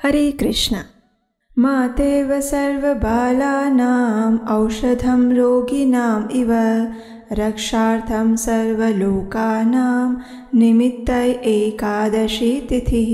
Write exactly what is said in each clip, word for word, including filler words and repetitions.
हरे कृष्ण। मातेव सर्वबालानां औषधं रोगिणाम् इव रक्षार्थं सर्वलोकानां निमित्तै एकादशी तिथिः।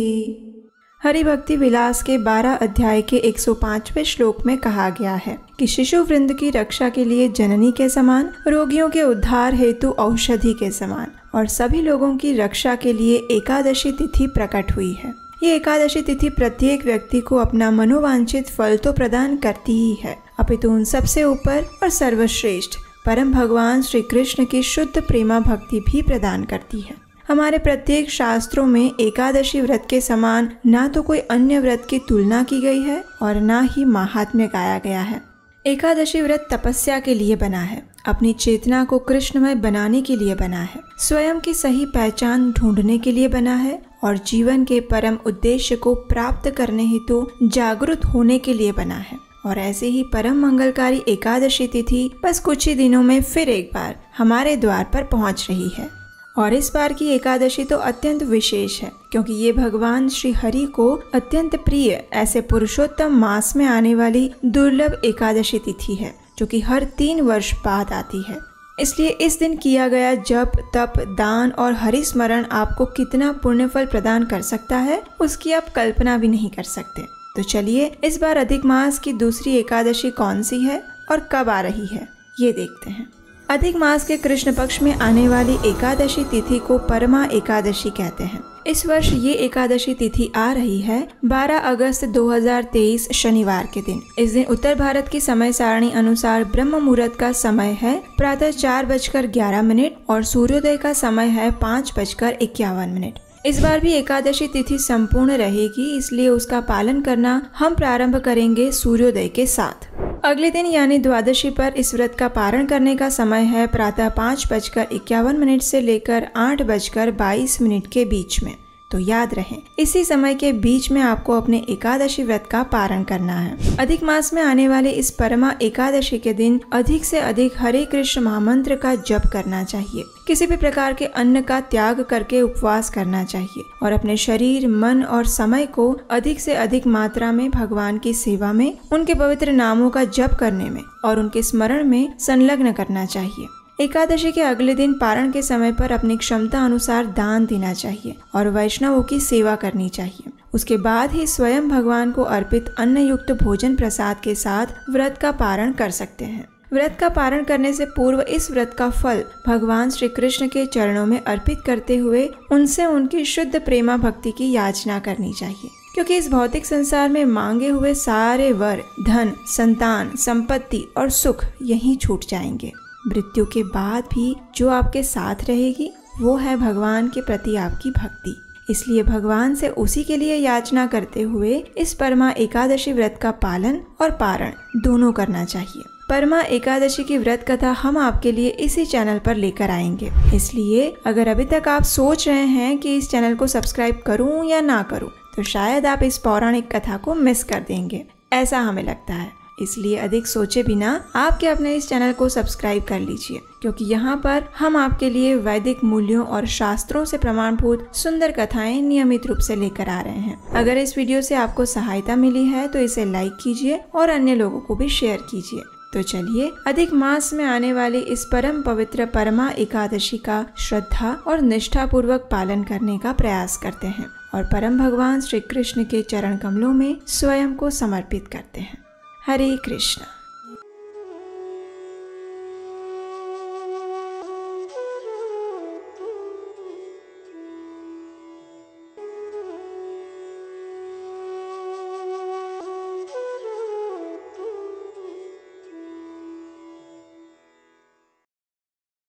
हरि भक्ति विलास के बारह अध्याय के एक सौ पाँचवें श्लोक में कहा गया है कि शिशु वृंद की रक्षा के लिए जननी के समान, रोगियों के उद्धार हेतु औषधि के समान और सभी लोगों की रक्षा के लिए एकादशी तिथि प्रकट हुई है। ये एकादशी तिथि प्रत्येक व्यक्ति को अपना मनोवांछित फल तो प्रदान करती ही है, अपितु उन सबसे ऊपर और सर्वश्रेष्ठ परम भगवान श्री कृष्ण की शुद्ध प्रेमा भक्ति भी प्रदान करती है। हमारे प्रत्येक शास्त्रों में एकादशी व्रत के समान ना तो कोई अन्य व्रत की तुलना की गई है और ना ही महात्म्य गाया गया है। एकादशी व्रत तपस्या के लिए बना है, अपनी चेतना को कृष्णमय बनाने के लिए बना है, स्वयं की सही पहचान ढूंढने के लिए बना है और जीवन के परम उद्देश्य को प्राप्त करने हेतु जागरूक होने के लिए बना है। और ऐसे ही परम मंगलकारी एकादशी तिथि बस कुछ ही दिनों में फिर एक बार हमारे द्वार पर पहुंच रही है। और इस बार की एकादशी तो अत्यंत विशेष है, क्योंकि ये भगवान श्री हरि को अत्यंत प्रिय ऐसे पुरुषोत्तम मास में आने वाली दुर्लभ एकादशी तिथि है, जो कि हर तीन वर्ष बाद आती है। इसलिए इस दिन किया गया जप, तप, दान और हरि स्मरण आपको कितना पुण्य फल प्रदान कर सकता है, उसकी आप कल्पना भी नहीं कर सकते। तो चलिए इस बार अधिक मास की दूसरी एकादशी कौन सी है और कब आ रही है, ये देखते हैं। अधिक मास के कृष्ण पक्ष में आने वाली एकादशी तिथि को परमा एकादशी कहते हैं। इस वर्ष ये एकादशी तिथि आ रही है बारह अगस्त दो हज़ार तेईस शनिवार के दिन। इस दिन उत्तर भारत की समय सारणी अनुसार ब्रह्म मुहूर्त का समय है प्रातः चार बजकर ग्यारह मिनट और सूर्योदय का समय है पाँच बजकर इक्यावन मिनट। इस बार भी एकादशी तिथि संपूर्ण रहेगी, इसलिए उसका पालन करना हम प्रारंभ करेंगे सूर्योदय के साथ। अगले दिन यानी द्वादशी पर इस व्रत का पारण करने का समय है प्रातः पाँच बजकर इक्यावन मिनट से लेकर आठ बजकर बाईस मिनट के बीच में। तो याद रहे, इसी समय के बीच में आपको अपने एकादशी व्रत का पारण करना है। अधिक मास में आने वाले इस परमा एकादशी के दिन अधिक से अधिक हरे कृष्ण महामंत्र का जप करना चाहिए। किसी भी प्रकार के अन्न का त्याग करके उपवास करना चाहिए और अपने शरीर, मन और समय को अधिक से अधिक मात्रा में भगवान की सेवा में, उनके पवित्र नामों का जप करने में और उनके स्मरण में संलग्न करना चाहिए। एकादशी के अगले दिन पारण के समय पर अपनी क्षमता अनुसार दान देना चाहिए और वैष्णवों की सेवा करनी चाहिए। उसके बाद ही स्वयं भगवान को अर्पित अन्न युक्त भोजन प्रसाद के साथ व्रत का पारण कर सकते हैं। व्रत का पारण करने से पूर्व इस व्रत का फल भगवान श्री कृष्ण के चरणों में अर्पित करते हुए उनसे उनकी शुद्ध प्रेमा भक्ति की याचना करनी चाहिए, क्योंकि इस भौतिक संसार में मांगे हुए सारे वर, धन, संतान, संपत्ति और सुख यहीं छूट जाएंगे। मृत्यु के बाद भी जो आपके साथ रहेगी वो है भगवान के प्रति आपकी भक्ति। इसलिए भगवान से उसी के लिए याचना करते हुए इस परमा एकादशी व्रत का पालन और पारण दोनों करना चाहिए। परमा एकादशी की व्रत कथा हम आपके लिए इसी चैनल पर लेकर आएंगे। इसलिए अगर अभी तक आप सोच रहे हैं कि इस चैनल को सब्सक्राइब करूं या ना करूं, तो शायद आप इस पौराणिक कथा को मिस कर देंगे, ऐसा हमें लगता है। इसलिए अधिक सोचे बिना आपके अपने इस चैनल को सब्सक्राइब कर लीजिए, क्योंकि यहाँ पर हम आपके लिए वैदिक मूल्यों और शास्त्रों से प्रमाणभूत सुंदर कथाएं नियमित रूप से लेकर आ रहे हैं। अगर इस वीडियो से आपको सहायता मिली है तो इसे लाइक कीजिए और अन्य लोगों को भी शेयर कीजिए। तो चलिए अधिक मास में आने वाली इस परम पवित्र परमा एकादशी का श्रद्धा और निष्ठा पूर्वक पालन करने का प्रयास करते हैं और परम भगवान श्री कृष्ण के चरण कमलों में स्वयं को समर्पित करते हैं। हरे कृष्ण।